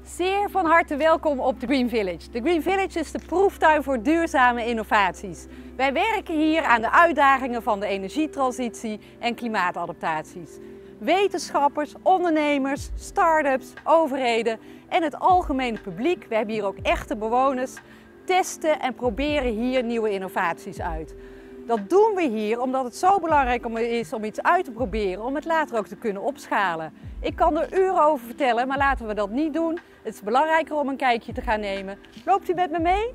Zeer van harte welkom op de Green Village. De Green Village is de proeftuin voor duurzame innovaties. Wij werken hier aan de uitdagingen van de energietransitie en klimaatadaptaties. Wetenschappers, ondernemers, start-ups, overheden en het algemene publiek, we hebben hier ook echte bewoners, testen en proberen hier nieuwe innovaties uit. Dat doen we hier omdat het zo belangrijk is om iets uit te proberen, om het later ook te kunnen opschalen. Ik kan er uren over vertellen, maar laten we dat niet doen. Het is belangrijker om een kijkje te gaan nemen. Loopt u met me mee?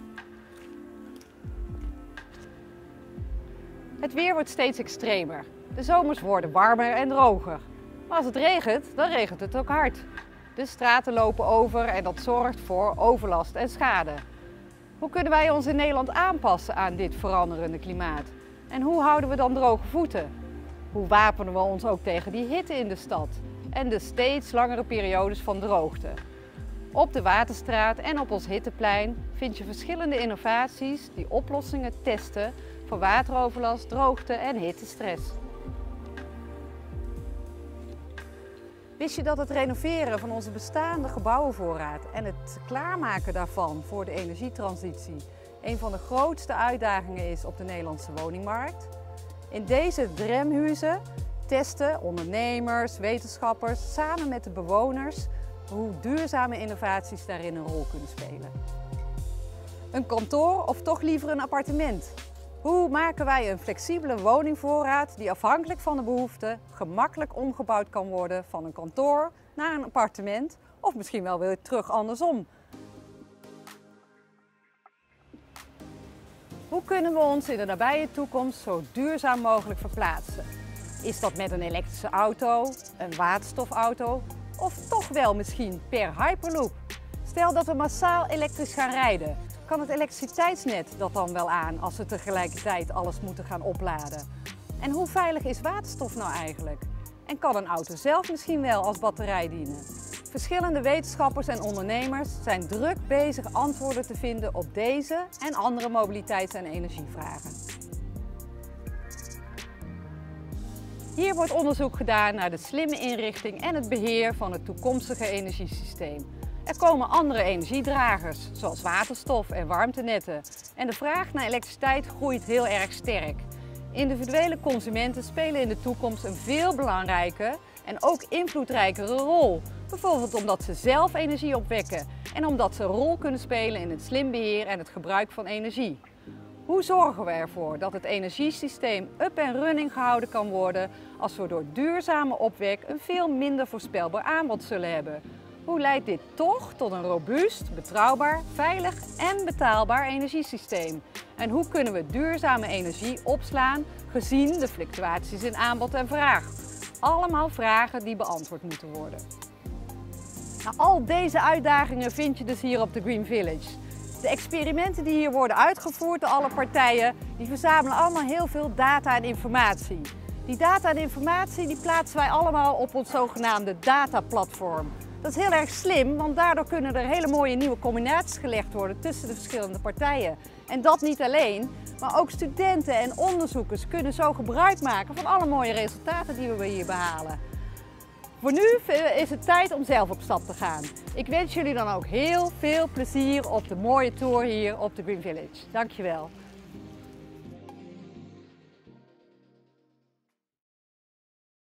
Het weer wordt steeds extremer. De zomers worden warmer en droger. Maar als het regent, dan regent het ook hard. De straten lopen over en dat zorgt voor overlast en schade. Hoe kunnen wij ons in Nederland aanpassen aan dit veranderende klimaat? En hoe houden we dan droge voeten? Hoe wapenen we ons ook tegen die hitte in de stad en de steeds langere periodes van droogte? Op de Waterstraat en op ons Hitteplein vind je verschillende innovaties die oplossingen testen voor wateroverlast, droogte en hittestress. Wist je dat het renoveren van onze bestaande gebouwenvoorraad en het klaarmaken daarvan voor de energietransitie een van de grootste uitdagingen is op de Nederlandse woningmarkt? In deze Dremhuizen testen ondernemers, wetenschappers samen met de bewoners hoe duurzame innovaties daarin een rol kunnen spelen. Een kantoor of toch liever een appartement? Hoe maken wij een flexibele woningvoorraad die afhankelijk van de behoeften gemakkelijk omgebouwd kan worden van een kantoor naar een appartement of misschien wel weer terug andersom? Hoe kunnen we ons in de nabije toekomst zo duurzaam mogelijk verplaatsen? Is dat met een elektrische auto, een waterstofauto of toch wel misschien per Hyperloop? Stel dat we massaal elektrisch gaan rijden. Kan het elektriciteitsnet dat dan wel aan als we tegelijkertijd alles moeten gaan opladen? En hoe veilig is waterstof nou eigenlijk? En kan een auto zelf misschien wel als batterij dienen? Verschillende wetenschappers en ondernemers zijn druk bezig antwoorden te vinden op deze en andere mobiliteits- en energievragen. Hier wordt onderzoek gedaan naar de slimme inrichting en het beheer van het toekomstige energiesysteem. Er komen andere energiedragers, zoals waterstof en warmtenetten. En de vraag naar elektriciteit groeit heel erg sterk. Individuele consumenten spelen in de toekomst een veel belangrijke en ook invloedrijkere rol. Bijvoorbeeld omdat ze zelf energie opwekken en omdat ze een rol kunnen spelen in het slim beheer en het gebruik van energie. Hoe zorgen we ervoor dat het energiesysteem up en running gehouden kan worden als we door duurzame opwek een veel minder voorspelbaar aanbod zullen hebben? Hoe leidt dit toch tot een robuust, betrouwbaar, veilig en betaalbaar energiesysteem? En hoe kunnen we duurzame energie opslaan gezien de fluctuaties in aanbod en vraag? Allemaal vragen die beantwoord moeten worden. Nou, al deze uitdagingen vind je dus hier op de Green Village. De experimenten die hier worden uitgevoerd door alle partijen, die verzamelen allemaal heel veel data en informatie. Die data en informatie die plaatsen wij allemaal op ons zogenaamde dataplatform. Dat is heel erg slim, want daardoor kunnen er hele mooie nieuwe combinaties gelegd worden tussen de verschillende partijen. En dat niet alleen, maar ook studenten en onderzoekers kunnen zo gebruik maken van alle mooie resultaten die we hier behalen. Voor nu is het tijd om zelf op stap te gaan. Ik wens jullie dan ook heel veel plezier op de mooie tour hier op de Green Village. Dankjewel.